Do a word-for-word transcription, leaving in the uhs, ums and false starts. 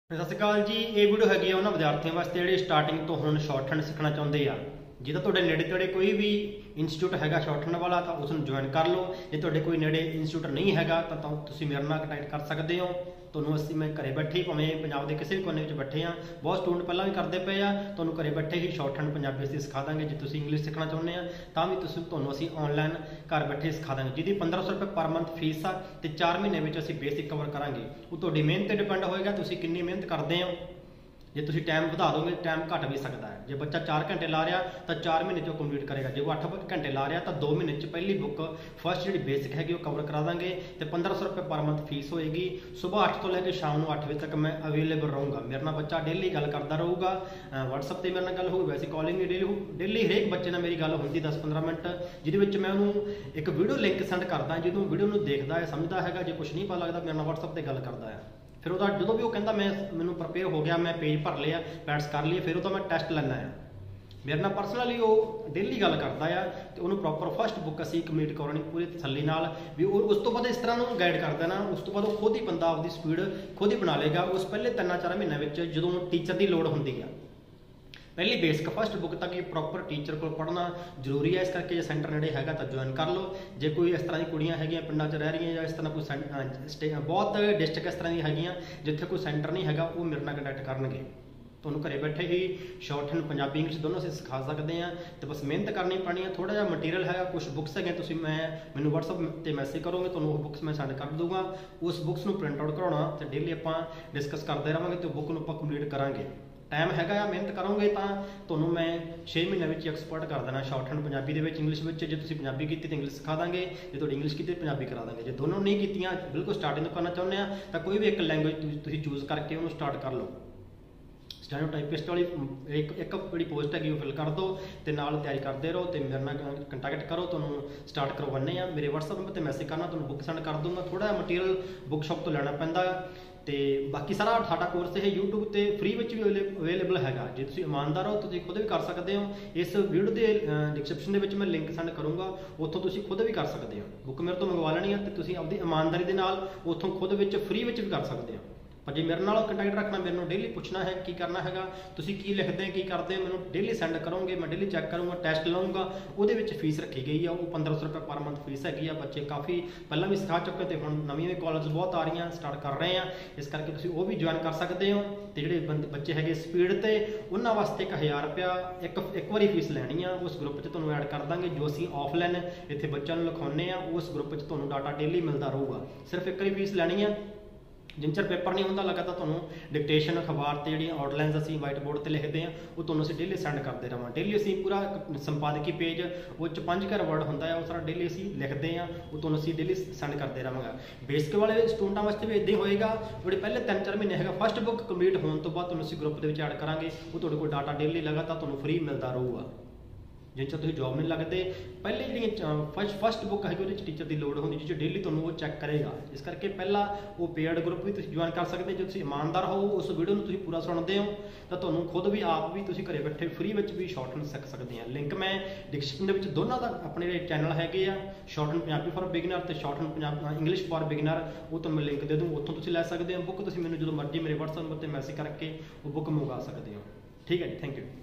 ਸਤਿ ਸ਼੍ਰੀ ਅਕਾਲ ਜੀ। ਇਹ ਵੀਡੀਓ ਹੈਗੀ ਆ ਉਹਨਾਂ ਵਿਦਿਆਰਥੀਆਂ ਵਾਸਤੇ ਜਿਹੜੇ ਸਟਾਰਟਿੰਗ ਤੋਂ ਹੁਣ ਸ਼ਾਰਟਹੈਂਡ ਸਿੱਖਣਾ ਚਾਹੁੰਦੇ ਆ। ਜੇ ਤਾਂ ਤੁਹਾਡੇ ਨੇੜੇ ਤੇੜੇ ਕੋਈ ਵੀ ਇੰਸਟੀਚਿਊਟ ਹੈਗਾ ਸ਼ਾਰਟਹੈਂਡ ਵਾਲਾ ਤਾਂ ਉਸ ਨੂੰ ਜੁਆਇਨ ਕਰ ਲਓ। ਜੇ ਤੁਹਾਡੇ ਕੋਈ ਨੇੜੇ ਇੰਸਟੀਚਿਊਟ ਨਹੀਂ ਹੈਗਾ ਤਾਂ ਤੁਸੀਂ ਮੇਰੇ ਨਾਲ ਕੰਟੈਕਟ ਕਰ ਸਕਦੇ ਹੋ। ਤੁਹਾਨੂੰ ਅਸੀਂ ਮੈਂ ਘਰੇ ਬੈਠੇ ਹੀ ਭਾਵੇਂ ਪੰਜਾਬ ਦੇ ਕਿਸੇ ਵੀ ਕੋਨੇ ਵਿੱਚ ਬੈਠੇ ਆ, ਬਹੁਤ ਸਟੂਡੈਂਟ ਪਹਿਲਾਂ ਵੀ ਕਰਦੇ ਪਏ ਆ। ਤੁਹਾਨੂੰ ਘਰੇ ਬੈਠੇ ਹੀ ਸ਼ਾਰਟਹੈਂਡ ਪੰਜਾਬੀ ਅਸੀਂ ਸਿਖਾ ਦਾਂਗੇ। ਜੇ ਤੁਸੀਂ ਇੰਗਲਿਸ਼ ਸਿੱਖਣਾ ਚਾਹੁੰਦੇ ਆ ਤਾਂ ਵੀ ਤੁਸੀਂ ਤੁਹਾਨੂੰ ਅਸੀਂ ਆਨਲਾਈਨ ਘਰ ਬੈਠੇ ਸਿਖਾ ਦਾਂਗੇ, ਜਿਹਦੀ ਪੰਦਰਾਂ ਸੌ ਰੁਪਏ ਪਰ ਮੰਥ ਫੀਸ ਆ ਤੇ ਚਾਰ ਮਹੀਨੇ ਵਿੱਚ ਅਸੀਂ ਬੇਸਿਕ ਕਵਰ ਕਰਾਂਗੇ। ਉਹ ਤੁਹਾਡੀ ਮਿਹਨਤ ਤੇ ਡਿਪੈਂਡ ਹੋਏਗਾ, ਤੁਸੀਂ ਕਿੰਨੀ ਮਿਹਨਤ ਕਰਦੇ ਹੋ। ਜੇ ਤੁਸੀਂ ਟਾਈਮ ਵਧਾ ਦੋਗੇ ਟਾਈਮ ਘੱਟ ਵੀ ਸਕਦਾ ਹੈ। ਜੇ ਬੱਚਾ ਚਾਰ ਘੰਟੇ ਲਾ ਰਿਹਾ ਤਾਂ ਚਾਰ ਮਹੀਨੇ 'ਚ ਉਹ ਕੰਪਲੀਟ ਕਰੇਗਾ। ਜੇ ਉਹ ਅੱਠ ਘੰਟੇ ਲਾ ਰਿਹਾ ਤਾਂ ਦੋ ਮਹੀਨੇ 'ਚ ਪਹਿਲੀ ਬੁੱਕ ਫਸਟ ਜਿਹੜੀ ਬੇਸਿਕ ਹੈਗੀ ਉਹ ਕਵਰ ਕਰਾ ਦਾਂਗੇ ਤੇ ਪੰਦਰਾਂ ਸੌ ਰੁਪਏ ਪਰ ਮੰਥ ਫੀਸ ਹੋਏਗੀ। ਸਵੇਰ ਅੱਠ ਤੋਂ ਲੈ ਕੇ ਸ਼ਾਮ ਨੂੰ ਅੱਠ ਵਜੇ ਤੱਕ ਮੈਂ ਅਵੇਲੇਬਲ ਰਹੂੰਗਾ। ਮੇਰੇ ਨਾਲ ਬੱਚਾ ਡੇਲੀ ਗੱਲ ਕਰਦਾ ਰਹੂਗਾ। ਵਟਸਐਪ 'ਤੇ ਮੇਰੇ ਨਾਲ ਗੱਲ ਹੋਊਗੀ, ਵੈਸੇ ਕਾਲਿੰਗ ਵੀ ਡੇਲੀ ਡੇਲੀ ਹਰੇਕ ਬੱਚੇ ਨਾਲ ਮੇਰੀ ਗੱਲ ਹੁੰਦੀ ਦਸ ਪੰਦਰਾਂ ਮਿੰਟ, ਜਿਹਦੇ ਵਿੱਚ ਮੈਂ ਉਹਨੂੰ ਇੱਕ ਵੀਡੀਓ ਲਿੰਕ ਸੈਂਡ ਕਰਦਾ। ਜਦੋਂ ਵੀਡੀਓ ਨੂੰ ਦੇਖਦਾ ਹੈ ਸਮਝਦਾ ਹੈਗਾ, ਜੇ ਕੁਛ ਨਹੀਂ ਪਤਾ ਲੱਗਦਾ ਮੇਰੇ ਨਾਲ ਵਟਸਐਪ 'ਤੇ ਗੱਲ ਕਰਦਾ ਹੈ। ਫਿਰ ਉਹਦਾ ਜਦੋਂ ਵੀ ਉਹ ਕਹਿੰਦਾ ਮੈਂ ਮੈਨੂੰ ਪ੍ਰਪੇਅਰ ਹੋ ਗਿਆ, ਮੈਂ ਪੇਜ ਭਰ ਲਿਆ, ਪੈਡਸ ਕਰ ਲਈਏ, ਫਿਰ ਉਹਦਾ ਮੈਂ ਟੈਸਟ ਲੈਣਾ ਆ। ਮੇਰੇ ਨਾਲ ਪਰਸਨਲੀ ਉਹ ਡੇਲੀ ਗੱਲ ਕਰਦਾ ਆ ਤੇ ਉਹਨੂੰ ਪ੍ਰੋਪਰ ਫਸਟ ਬੁੱਕ ਅਸੀਂ ਕੰਪਲੀਟ ਕਰਾਉਣੀ ਪੂਰੀ ਤਸੱਲੀ ਨਾਲ ਵੀ। ਉਹ ਉਸ ਤੋਂ ਬਾਅਦ ਇਸ ਤਰ੍ਹਾਂ ਨੂੰ ਗਾਈਡ ਕਰਦਾ ਨਾ, ਉਸ ਤੋਂ ਬਾਅਦ ਉਹ ਖੁਦ ਹੀ ਬੰਦਾ ਆਪਦੀ ਸਪੀਡ ਖੁਦ ਹੀ ਬਣਾ ਲੇਗਾ। ਉਸ ਪਹਿਲੇ ਤਿੰਨਾਂ ਚਾਰ ਮਹੀਨਿਆਂ ਵਿੱਚ ਜਦੋਂ ਟੀਚਰ ਦੀ ਲੋੜ ਹੁੰਦੀ ਆ, ਪਹਿਲੀ ਬੇਸਿਕ ਫਸਟ ਬੁੱਕ ਤੱਕ ਪ੍ਰੋਪਰ ਟੀਚਰ ਕੋਲ ਪੜ੍ਹਨਾ ਜ਼ਰੂਰੀ ਹੈ। ਇਸ ਕਰਕੇ ਜੇ ਸੈਂਟਰ ਨੇੜੇ ਹੈਗਾ ਤਾਂ ਜੁਆਇਨ ਕਰ ਲਓ। ਜੇ ਕੋਈ ਇਸ ਤਰ੍ਹਾਂ ਦੀ ਕੁੜੀਆਂ ਹੈਗੀਆਂ ਪਿੰਡਾਂ 'ਚ ਰਹਿ ਰਹੀਆਂ ਜਾਂ ਇਸ ਤਰ੍ਹਾਂ ਕੋਈ ਸੈਂ ਬਹੁਤ ਡਿਸਟ੍ਰਿਕਟ ਇਸ ਤਰ੍ਹਾਂ ਦੀਆਂ ਹੈਗੀਆਂ ਜਿੱਥੇ ਕੋਈ ਸੈਂਟਰ ਨਹੀਂ ਹੈਗਾ, ਉਹ ਮੇਰੇ ਨਾਲ ਕੰਟੈਕਟ ਕਰਨਗੇ। ਤੁਹਾਨੂੰ ਘਰੇ ਬੈਠੇ ਹੀ ਸ਼ਾਰਟਹੈਂਡ ਪੰਜਾਬੀ ਇੰਗਲਿਸ਼ ਦੋਨੋਂ ਅਸੀਂ ਸਿਖਾ ਸਕਦੇ ਹਾਂ ਤੇ ਬਸ ਮਿਹਨਤ ਕਰਨੀ ਪੈਣੀ ਹੈ। ਥੋੜ੍ਹਾ ਜਿਹਾ ਮਟੀਰੀਅਲ ਹੈਗਾ, ਕੁਛ ਬੁੱਕਸ ਹੈਗੀਆਂ, ਤੁਸੀਂ ਮੈਂ ਮੈਨੂੰ ਵਟਸਐਪ 'ਤੇ ਮੈਸੇਜ ਕਰੋਗੇ, ਤੁਹਾਨੂੰ ਉਹ ਬੁੱਕਸ ਮੈਂ ਸੈਂਡ ਕਰ ਦੂੰਗਾ। ਉਸ ਬੁੱਕਸ ਨੂੰ ਪ੍ਰਿੰਟ ਆਊਟ ਕਰਾਉਣਾ ਤੇ ਡੇਲੀ ਆਪਾਂ ਡਿਸਕਸ ਕਰਦੇ ਰਹਾਂਗੇ ਤੇ ਬੁੱਕ ਨੂੰ ਆਪਾਂ ਕੰਪਲੀਟ ਕਰਾਂਗੇ। ਟਾਈਮ ਹੈਗਾ ਆ, ਮਿਹਨਤ ਕਰੋਗੇ ਤਾਂ ਤੁਹਾਨੂੰ ਮੈਂ ਛੇ ਮਹੀਨਿਆਂ ਵਿੱਚ ਐਕਸਪਰਟ ਕਰ ਦੇਣਾ ਸ਼ਾਰਟਹੈਂਡ ਪੰਜਾਬੀ ਦੇ ਵਿੱਚ ਇੰਗਲਿਸ਼ ਵਿੱਚ। ਜੇ ਤੁਸੀਂ ਪੰਜਾਬੀ ਕੀਤੀ ਤਾਂ ਇੰਗਲਿਸ਼ ਸਿਖਾ ਦਾਂਗੇ, ਜੇ ਤੁਹਾਡੀ ਇੰਗਲਿਸ਼ ਕੀਤੀ ਪੰਜਾਬੀ ਕਰਾ ਦਾਂਗੇ। ਜੇ ਦੋਨੋਂ ਨਹੀਂ ਕੀਤੀਆਂ, ਬਿਲਕੁਲ ਸਟਾਰਟਿੰਗ ਤੋਂ ਕਰਨਾ ਚਾਹੁੰਦੇ ਆ ਤਾਂ ਕੋਈ ਵੀ ਇੱਕ ਲੈਂਗੁਏਜ ਤੁਸੀਂ ਚੂਜ਼ ਕਰਕੇ ਉਹਨੂੰ ਸਟਾਰਟ ਕਰ ਲਓ। ਸਟੈਨੋਟਾਈਪਿਸਟ ਵਾਲੀ ਇੱਕ ਇੱਕ ਜਿਹੜੀ ਪੋਸਟ ਹੈਗੀ ਉਹ ਫਿਲ ਕਰ ਦਿਓ ਤੇ ਨਾਲ ਤਿਆਰੀ ਕਰਦੇ ਰਹੋ ਤੇ ਮੇਰੇ ਨਾਲ ਕੰਟੈਕਟ ਕਰੋ। ਤੁਹਾਨੂੰ ਸਟਾਰਟ ਕਰਵਾਉਂਦੇ ਆ। ਮੇਰੇ ਵਟਸਐਪ ਨੰਬਰ 'ਤੇ ਮੈਸੇਜ ਕਰਨਾ, ਤੁਹਾਨੂੰ ਬੁੱਕ ਸੈਂਡ ਕਰ ਦੂੰਗਾ। ਥੋੜ੍ਹਾ ਜਿਹਾ ਮਟੀਰੀਅਲ ਬੁੱਕ ਸ਼ਾਪ ਤੋਂ ਲੈਣਾ ਪੈਂਦਾ ਤੇ ਬਾਕੀ ਸਾਰਾ ਸਾਡਾ ਕੋਰਸ ਇਹ YouTube 'ਤੇ ਫ੍ਰੀ ਵਿੱਚ ਵੀ ਅਵੇਲੇਬਲ ਹੈਗਾ। ਜੇ ਤੁਸੀਂ ਇਮਾਨਦਾਰ ਹੋ ਤੁਸੀਂ ਖੁਦ ਵੀ ਕਰ ਸਕਦੇ ਹੋ। ਇਸ ਵੀਡੀਓ ਦੇ ਡਿਸਕ੍ਰਿਪਸ਼ਨ ਦੇ ਵਿੱਚ ਮੈਂ ਲਿੰਕ ਸੈਂਡ ਕਰੂੰਗਾ, ਉੱਥੋਂ ਤੁਸੀਂ ਖੁਦ ਵੀ ਕਰ ਸਕਦੇ ਹੋ। ਬੁੱਕ ਮੇਰੇ ਤੋਂ ਮੰਗਵਾ ਲੈਣੀ ਆ ਤੇ ਤੁਸੀਂ ਆਪਦੀ ਇਮਾਨਦਾਰੀ ਦੇ ਨਾਲ ਉੱਥੋਂ ਖੁਦ ਵਿੱਚ ਫ੍ਰੀ ਵਿੱਚ ਵੀ ਕਰ ਸਕਦੇ ਹੋ। ਪਰ ਜੇ ਮੇਰੇ ਨਾਲ ਕੰਟੈਕਟ ਰੱਖਣਾ, ਮੈਨੂੰ ਡੇਲੀ ਪੁੱਛਣਾ ਹੈ ਕੀ ਕਰਨਾ ਹੈਗਾ, ਤੁਸੀਂ ਕੀ ਲਿਖਦੇ ਕੀ ਕਰਦੇ ਹੋ, ਮੈਨੂੰ ਡੇਲੀ ਸੈਂਡ ਕਰੋਗੇ, ਮੈਂ ਡੇਲੀ ਚੈੱਕ ਕਰੂੰਗਾ, ਟੈਸਟ ਲਵਾਂਗਾ। ਉਹਦੇ ਵਿੱਚ ਫੀਸ ਰੱਖੀ ਗਈ ਆ, ਉਹ ਪੰਦਰਾਂ ਸੌ ਰੁਪਏ ਪਰ ਮੰਥ ਫੀਸ ਹੈਗੀ ਆ। ਬੱਚੇ ਕਾਫੀ ਪਹਿਲਾਂ ਵੀ ਸਿਖਾ ਚੁੱਕੇ ਤੇ ਹੁਣ ਨਵੀਆਂ ਵੀ ਕਾਲਜ ਬਹੁਤ ਆ ਰਹੀਆਂ, ਸਟਾਰਟ ਕਰ ਰਹੇ ਆ। ਇਸ ਕਰਕੇ ਤੁਸੀਂ ਉਹ ਵੀ ਜੁਆਇਨ ਕਰ ਸਕਦੇ ਹੋ। ਤੇ ਜਿਹੜੇ ਬੰਦੇ ਬੱਚੇ ਹੈਗੇ ਸਪੀਡ ਤੇ, ਉਹਨਾਂ ਵਾਸਤੇ ਇੱਕ ਹਜ਼ਾਰ ਰੁਪਇਆ ਇੱਕ ਇੱਕ ਵਾਰੀ ਫੀਸ ਲੈਣੀ ਆ। ਉਸ ਗਰੁੱਪ 'ਚ ਤੁਹਾਨੂੰ ਐਡ ਕਰ ਦਾਂਗੇ। ਜੋ ਅਸੀਂ ਆਫਲਾਈਨ ਇੱਥੇ ਬੱਚਿਆਂ ਨੂੰ ਲਿਖਾਉਂਦੇ ਆ, ਉਸ ਗਰੁੱਪ 'ਚ ਤੁਹਾਨੂੰ ਡਾਟਾ ਡੇਲੀ ਮਿਲਦਾ ਰਹੂਗਾ। ਸਿਰਫ ਇੱਕ ਵਾਰੀ ਫੀਸ ਲੈਣੀ ਆ। ਜਿੰਨਾ ਚਿਰ ਪੇਪਰ ਨਹੀਂ ਹੁੰਦਾ ਲਗਾਤਾਰ ਤੁਹਾਨੂੰ ਡਿਕਟੇਸ਼ਨ ਅਖਬਾਰ 'ਤੇ ਜਿਹੜੀਆਂ ਆਊਟਲਾਈਨਸ ਅਸੀਂ ਵਾਈਟ ਬੋਰਡ 'ਤੇ ਲਿਖਦੇ ਹਾਂ ਉਹ ਤੁਹਾਨੂੰ ਅਸੀਂ ਡੇਲੀ ਸੈਂਡ ਕਰਦੇ ਰਹਾਂ। ਡੇਲੀ ਅਸੀਂ ਪੂਰਾ ਸੰਪਾਦਕੀ ਪੇਜ ਉਹ 'ਚ ਪੰਜ ਘਰ ਵਰਡ ਹੁੰਦਾ ਹੈ, ਉਹ ਸਾਰਾ ਡੇਲੀ ਅਸੀਂ ਲਿਖਦੇ ਹਾਂ, ਉਹ ਤੁਹਾਨੂੰ ਅਸੀਂ ਡੇਲੀ ਸੈਂਡ ਕਰਦੇ ਰਹਾਂਗਾ। ਬੇਸਿਕ ਵਾਲੇ ਸਟੂਡੈਂਟਾਂ ਵਾਸਤੇ ਵੀ ਇੱਦਾਂ ਹੀ ਹੋਏਗਾ। ਜਿਹੜੇ ਪਹਿਲੇ ਤਿੰਨ ਚਾਰ ਮਹੀਨੇ ਹੈਗਾ ਫਸਟ ਬੁੱਕ ਕੰਪਲੀਟ ਹੋਣ ਤੋਂ ਬਾਅਦ ਤੁਹਾਨੂੰ ਅਸੀਂ ਗਰੁੱਪ ਦੇ ਵਿੱਚ ਐਡ ਕਰਾਂਗੇ। ਉਹ ਤੁਹਾਡੇ ਕੋਲ ਡਾਟਾ ਡੇਲੀ ਲਗਾਤਾਰ ਤੁਹਾਨੂੰ ਫ੍ਰੀ ਮਿਲਦਾ ਰਹੂਗਾ। ਜਿਸ 'ਚ ਤੁਸੀਂ ਜੋਬ ਨਹੀਂ ਲੱਗਦੇ, ਪਹਿਲੇ ਜਿਹੜੀਆਂ ਫਸਟ ਫਸਟ ਬੁੱਕ ਹੈਗੀ ਉਹਦੇ 'ਚ ਟੀਚਰ ਦੀ ਲੋੜ ਹੁੰਦੀ, ਜਿਸ 'ਚ ਡੇਲੀ ਤੁਹਾਨੂੰ ਉਹ ਚੈੱਕ ਕਰੇਗਾ। ਇਸ ਕਰਕੇ ਪਹਿਲਾਂ ਉਹ ਪੇਡ ਗਰੁੱਪ ਵੀ ਤੁਸੀਂ ਜੁਆਇਨ ਕਰ ਸਕਦੇ। ਜੇ ਤੁਸੀਂ ਇਮਾਨਦਾਰ ਹੋ, ਉਸ ਵੀਡੀਓ ਨੂੰ ਤੁਸੀਂ ਪੂਰਾ ਸੁਣਦੇ ਹੋ ਤਾਂ ਤੁਹਾਨੂੰ ਖੁਦ ਵੀ ਆਪ ਵੀ ਤੁਸੀਂ ਘਰੇ ਬੈਠੇ ਫ੍ਰੀ ਵਿੱਚ ਵੀ ਸ਼ਾਰਟਹੈਂਡ ਸਿੱਖ ਸਕਦੇ ਆ। ਲਿੰਕ ਮੈਂ ਡਿਸਕ੍ਰਿਪਸ਼ਨ ਦੇ ਵਿੱਚ ਦੋਨਾਂ ਦਾ ਆਪਣੇ ਜਿਹੜੇ ਚੈਨਲ ਹੈਗੇ ਆ, ਸ਼ਾਰਟਹੈਂਡ ਪੰਜਾਬੀ ਫॉर ਬਿਗਨਰ ਤੇ shorthand Punjab English for beginner, ਉਹ ਤੁਹਾਨੂੰ ਮੈਂ ਲਿੰਕ ਦੇ ਦੂੰ, ਉੱਥੋਂ ਤੁਸੀਂ ਲੈ ਸਕਦੇ ਹੋ ਬੁੱਕ। ਤੁਸੀਂ ਮੈਨੂੰ ਜਦੋਂ ਮਰਜ਼ੀ ਮੇਰੇ ਵਟਸਐਪ ਨੰਬਰ 'ਤੇ ਮੈਸੇਜ ਕਰਕੇ ਉਹ ਬੁੱਕ ਮੰਗਵਾ ਸਕਦੇ ਹੋ। ਠੀਕ ਹੈ ਜੀ, ਥੈਂਕ ਯੂ।